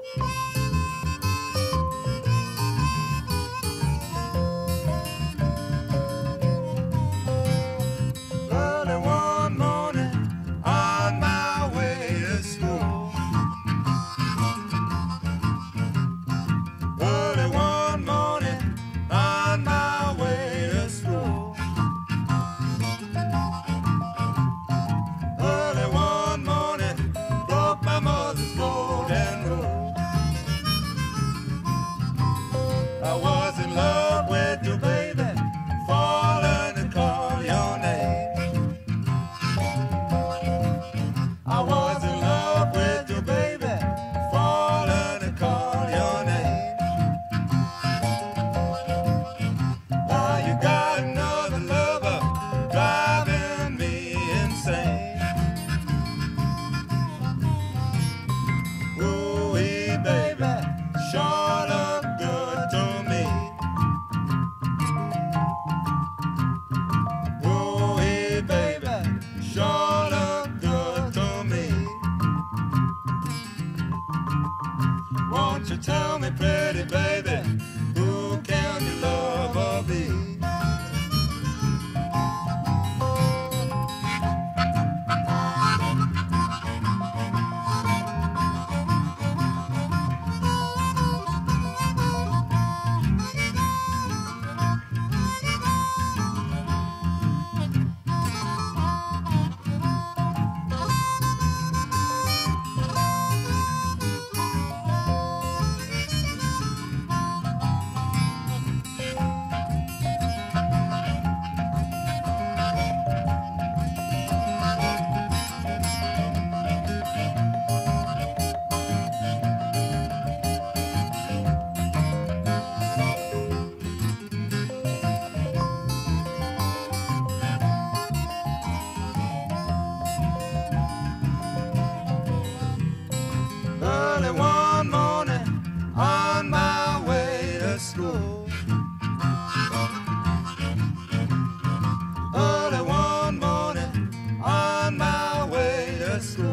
Early one morning on my way to school. Early one morning on my way to school. Early one morning broke my mother's golden rule. I was in love with you, baby, falling to call your name. I was in love with you, baby, falling to call your name. Now you got another lover driving me insane. Ooh-wee, baby, sure look good to me. Ooh-wee, baby, sure look good to me. Won't you tell me, pretty baby, who can your lover be? Early one morning on my way to school. Early one morning on my way to school.